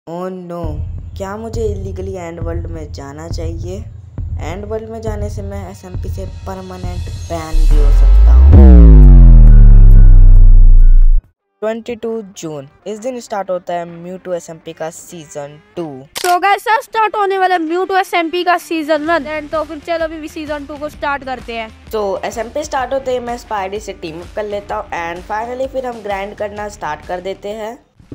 Oh no, क्या मुझे illegally and world में जाना चाहिए? एंड वर्ल्ड में जाने से मैं एसएमपी से परमानेंट बैन भी हो सकता हूँ। 22 जून इस दिन स्टार्ट होता है म्यूटू एसएमपी का सीजन 2। तो गाइस अब स्टार्ट होने वाला म्यूटू एसएमपी का सीजन 1 तो फिर चलो अभी सीजन 2 को स्टार्ट करते हैं। तो एसएमपी स्टार्ट होते ही मैं स्पाइडी से टीम अप कर लेता हूँ एंड फाइनली फिर हम ग्राइंड करना स्टार्ट कर देते हैं।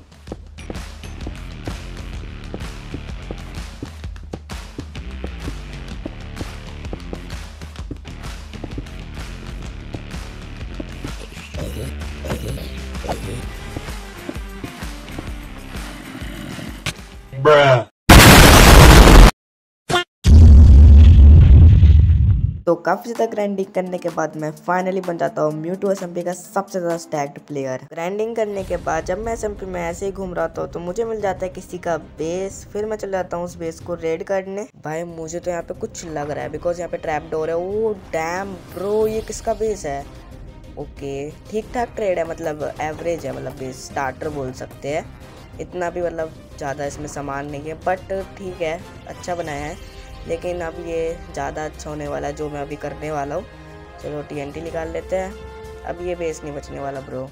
तो काफ़ी ज़्यादा ग्राइंडिंग करने के बाद मैं फाइनली बन जाता हूँ म्यूटू एसएमपी का सबसे ज़्यादा स्टैक्ड प्लेयर। ग्राइंडिंग करने के बाद जब मैं एसएमपी में ऐसे ही घूम रहा था तो मुझे मिल जाता है किसी का बेस। फिर मैं चल जाता हूँ उस बेस को रेड करने। भाई मुझे तो यहाँ पे कुछ लग रहा है बिकॉज यहाँ पे ट्रैप डोर है। ओह डैम ब्रो, ये किसका बेस है? ओके, ठीक ठाक ट्रेड है, मतलब एवरेज है, मतलब बेस स्टार्टर बोल सकते हैं। इतना भी मतलब ज़्यादा इसमें सामान नहीं है बट ठीक है, अच्छा बनाया है। लेकिन अब ये ज़्यादा अच्छा होने वाला है जो मैं अभी करने वाला हूँ। चलो टीएनटी निकाल लेते हैं। अब ये बेस नहीं बचने वाला ब्रो।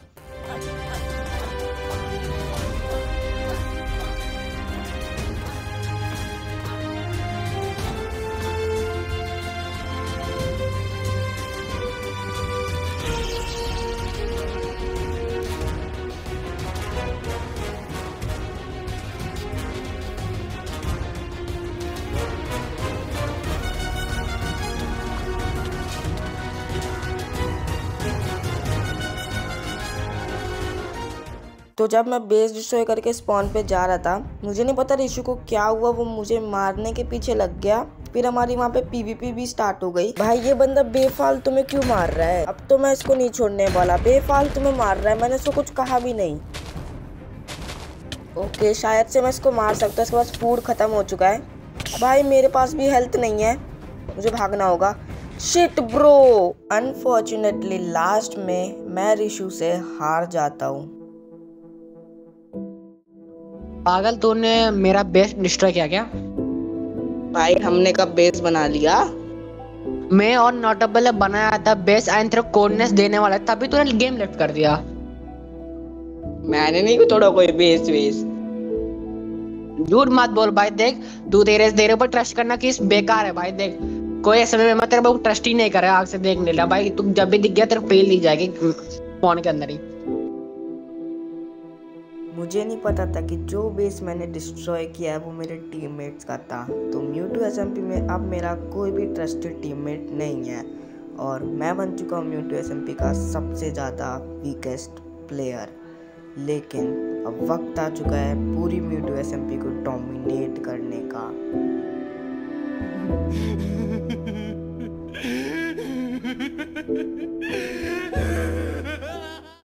तो जब मैं बेस डिस्ट्रॉय करके स्पॉन पे जा रहा था, मुझे नहीं पता ऋषु को क्या हुआ, वो मुझे मारने के पीछे लग गया। फिर हमारी वहाँ पे पीवीपी भी स्टार्ट हो गई। भाई ये बंदा बेफालतू में क्यों मार रहा है? अब तो मैं इसको नहीं छोड़ने वाला, बेफालतू में मार रहा है, मैंने इसको कुछ कहा भी नहीं। ओके, शायद से मैं इसको मार सकता हूँ। इसके पास फूड खत्म हो चुका है। भाई मेरे पास भी हेल्थ नहीं है, मुझे भागना होगा। शिट ब्रो, अनफॉर्चुनेटली लास्ट में मैं ऋषु से हार जाता हूँ। पागल, तूने मेरा बेस डिस्ट्रॉय किया क्या? भाई हमने कब बेस बना लिया? मैं और नोटेबल बनाया था बेस एंड तेरे कोडनेस देने वाला था, तभी तूने गेम लेफ्ट कर दिया। मैंने नहीं तोड़ा कोई बेस वेस। झूठ मत बोल भाई। देख, तू तेरे ऊपर ट्रस्ट करना कि बेकार है भाई। देख, कोई ऐसे में मैं तेरे ऊपर ट्रस्ट ही नहीं कर रहा। आग से देख ले भाई, तू जब भी दिख गया तेरे फेल दी जाएगी फोन के अंदर ही। मुझे नहीं पता था कि जो बेस मैंने डिस्ट्रॉय किया है वो मेरे टीममेट्स का था। तो म्यूटू एसएमपी में अब मेरा कोई भी ट्रस्टेड टीममेट नहीं है और मैं बन चुका हूँ म्यूटू एसएमपी का सबसे ज़्यादा वीकेस्ट प्लेयर। लेकिन अब वक्त आ चुका है पूरी म्यूटू एसएमपी को डोमिनेट करने का।